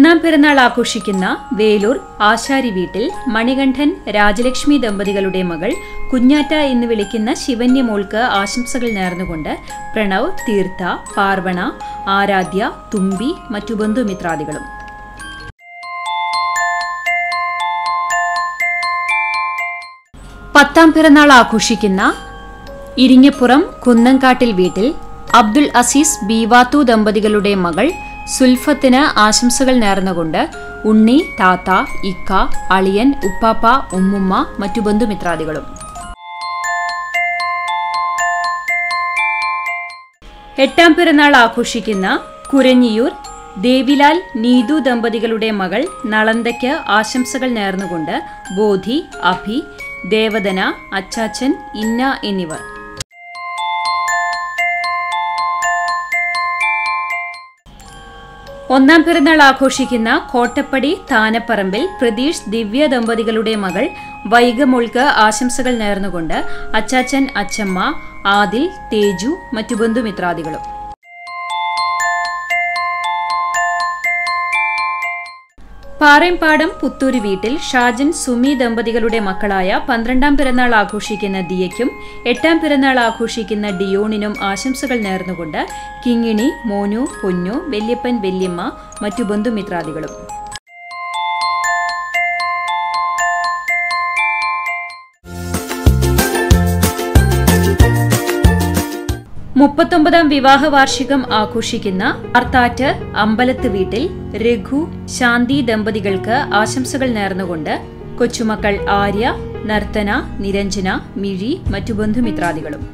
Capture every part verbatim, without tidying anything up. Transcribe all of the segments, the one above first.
ഒന്നാം പിറന്നാൾ ആഘോഷിക്കുന്ന വേലൂർ ആശാരി വീട്ടിൽ മണികണ്ഠൻ രാജലക്ഷ്മി ദമ്പതികളുടെ മകൾ കുഞ്ഞാറ്റ എന്ന് വിളിക്കുന്ന ശിവന്യ മോൾക്ക് ആശംസകൾ നേർന്നുകൊണ്ട് പ്രണവ്, തീർത്ഥ, പാർവണ, ആരാധ്യ, തുമ്പി മറ്റു ബന്ധുമിത്രാദികളും. പത്താം പിറന്നാൾ ആഘോഷിക്കുന്ന ഇരിങ്ങപ്പുറം കുന്നംകാട്ടിൽ വീട്ടിൽ അബ്ദുൽ അസീസ് ബീവാത്തു ദമ്പതികളുടെ മകൾ സുൽഫത്തിന് ആശംസകൾ നേർന്നുകൊണ്ട് ഉണ്ണി, താത്ത, ഇക്ക, അളിയൻ, ഉപ്പാപ്പ, ഉമ്മുമ്മ മറ്റു ബന്ധുമിത്രാദികളും. എട്ടാം പിറന്നാൾ ആഘോഷിക്കുന്ന കുരഞ്ഞിയൂർ ദേവിലാൽ നീതു ദമ്പതികളുടെ മകൾ നളന്തയ്ക്ക് ആശംസകൾ നേർന്നുകൊണ്ട് ബോധി, അഭി, ദേവദന, അച്ചാച്ചൻ, ഇന്ന എന്നിവർ. ഒന്നാം പിറന്നാൾ ആഘോഷിക്കുന്ന കോട്ടപ്പടി താനപ്പറമ്പിൽ പ്രതീഷ്, ദിവ്യ ദമ്പതികളുടെ മകൾ വൈഗമോൾക്ക് ആശംസകൾ നേർന്നുകൊണ്ട് അച്ചാച്ചൻ, അച്ചമ്മ, ആദിൽ, തേജു മറ്റു ബന്ധുമിത്രാദികളും. പാറേമ്പാടം പുത്തൂര് വീട്ടിൽ ഷാജൻ, സുമി ദമ്പതികളുടെ മക്കളായ പന്ത്രണ്ടാം പിറന്നാൾ ആഘോഷിക്കുന്ന ദിയയ്ക്കും എട്ടാം പിറന്നാൾ ആഘോഷിക്കുന്ന ഡിയോണിനും ആശംസകൾ നേർന്നുകൊണ്ട് കിങ്ങിണി, മോനു, പൊന്നു, വല്യപ്പൻ, വല്യമ്മ മറ്റു ബന്ധുമിത്രാദികളും. മുപ്പത്തൊമ്പതാം വിവാഹ വാർഷികം ആഘോഷിക്കുന്ന ആർത്താറ്റ് അമ്പലത്ത് വീട്ടിൽ രഘു, ശാന്തി ദമ്പതികൾക്ക് ആശംസകൾ നേർന്നുകൊണ്ട് കൊച്ചുമക്കൾ ആര്യ, നർത്തന, നിരഞ്ജന, മിഴി മറ്റു ബന്ധുമിത്രാദികളും.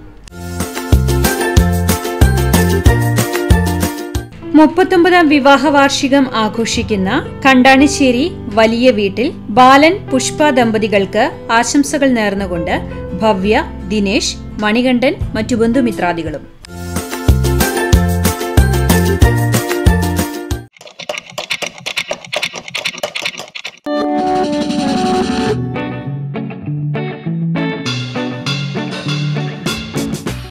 മുപ്പത്തൊമ്പതാം വിവാഹ വാർഷികം ആഘോഷിക്കുന്ന കണ്ടാണിശ്ശേരി വലിയ വീട്ടിൽ ബാലൻ, പുഷ്പ ദമ്പതികൾക്ക് ആശംസകൾ നേർന്നുകൊണ്ട് ഭവ്യ, ദിനേശ്, മണികണ്ഠൻ മറ്റു ബന്ധുമിത്രാദികളും.